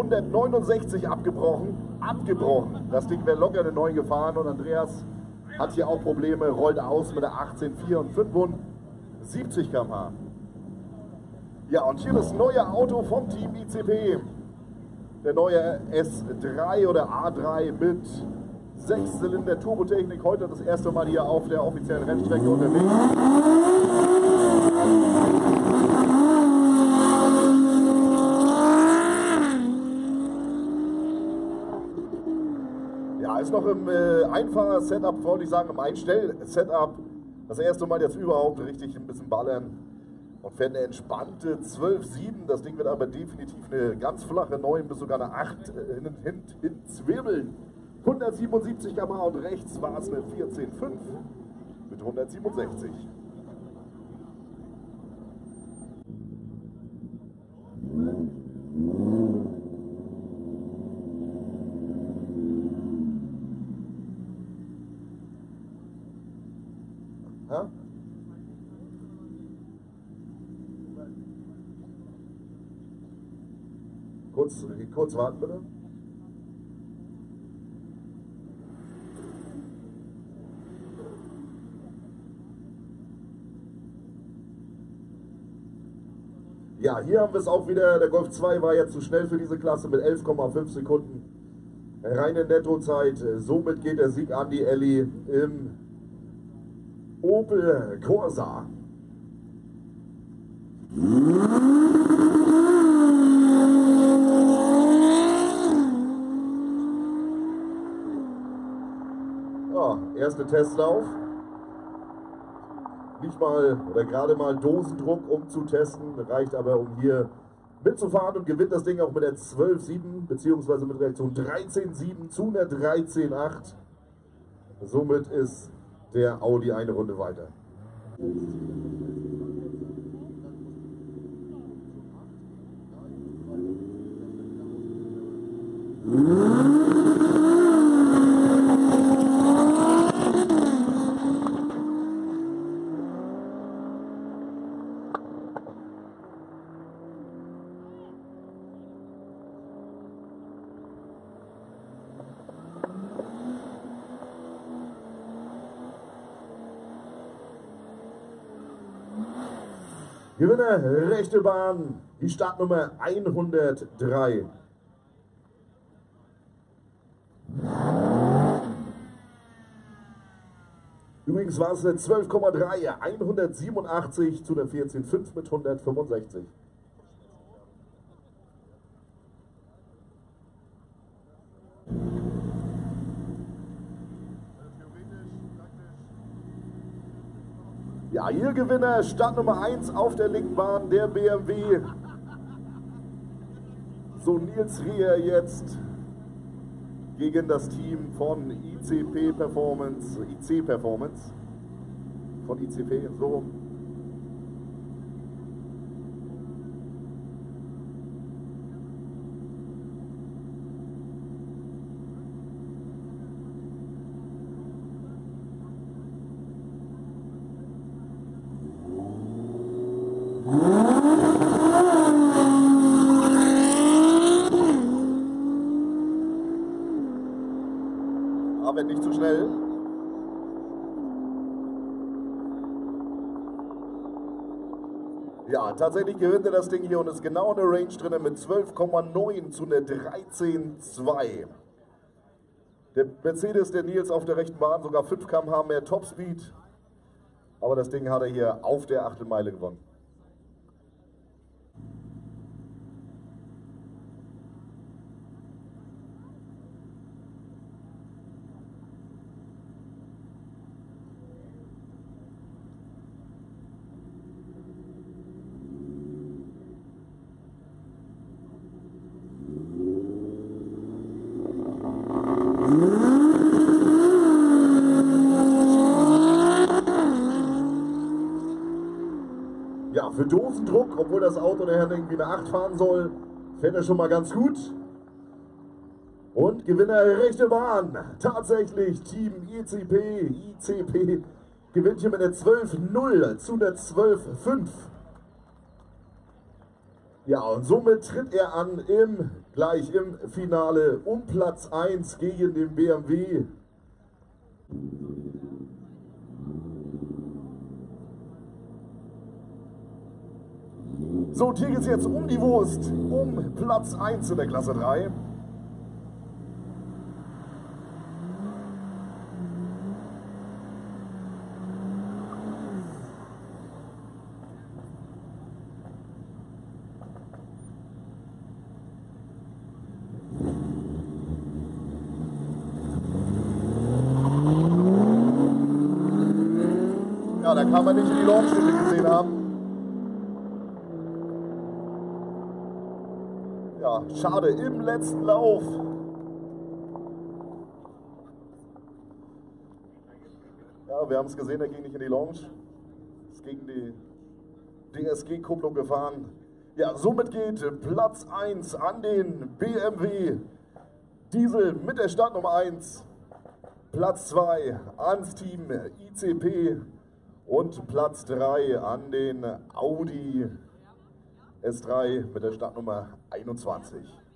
169 abgebrochen. Das Ding wäre locker eine 9 gefahren und Andreas hat hier auch Probleme, rollt aus mit der 18,4 und 75 km/h. Ja, und hier das neue Auto vom Team ICP. Der neue S3 oder A3 mit 6-Zylinder Turbotechnik. Heute das erste Mal hier auf der offiziellen Rennstrecke unterwegs. Ja, ist noch im Einfahrer-Setup, wollte ich sagen, im Einstell-Setup. Das erste Mal jetzt überhaupt richtig ein bisschen ballern. Und fährt eine entspannte 12,7. Das Ding wird aber definitiv eine ganz flache 9 bis sogar eine 8 hinten zwirbeln. 177 km/h und rechts war es eine 14,5 mit 167. Ha? Kurz warten bitte. Ja, hier haben wir es auch wieder. Der Golf 2 war jetzt zu schnell für diese Klasse mit 11,5 Sekunden. Reine Nettozeit. Somit geht der Sieg an die Elli im Opel Corsa. Ja, erste Testlauf. Nicht mal oder gerade mal Dosendruck, um zu testen, reicht aber, um hier mitzufahren und gewinnt das Ding auch mit der 12,7 beziehungsweise mit Reaktion 13,7 zu einer 13,8. Somit ist der Audi eine Runde weiter. Gewinner, rechte Bahn, die Startnummer 103. Übrigens war es eine 12,3, 187 zu der 14,5 mit 165. Ja, ihr Gewinner, Start Nummer 1 auf der linken Bahn, der BMW. So, Nils Reher jetzt gegen das Team von IC Performance, von ICP, so. Aber nicht zu schnell. Ja, tatsächlich gewinnt er das Ding hier und ist genau in der Range drin mit 12,9 zu einer 13,2. Der Mercedes, der Nils auf der rechten Bahn, sogar 5 km/h mehr Topspeed. Aber das Ding hat er hier auf der Achtelmeile gewonnen. Ja, für Dosendruck, obwohl das Auto nachher irgendwie eine 8 fahren soll, fährt er schon mal ganz gut. Und Gewinner rechte Bahn, tatsächlich Team ICP gewinnt hier mit der 12,0 zu der 12,5. Ja, und somit tritt er an gleich im Finale um Platz 1 gegen den BMW. So, und hier geht es jetzt um die Wurst, um Platz 1 in der Klasse 3. Ja, da kann man nicht in die Launch, die wir gesehen haben. Ja, schade, im letzten Lauf. Ja, wir haben es gesehen, er ging nicht in die Launch. Ist gegen die DSG-Kupplung gefahren. Ja, somit geht Platz 1 an den BMW Diesel mit der Startnummer 1. Platz 2 ans Team ICP und Platz 3 an den Audi S3 mit der Startnummer 21.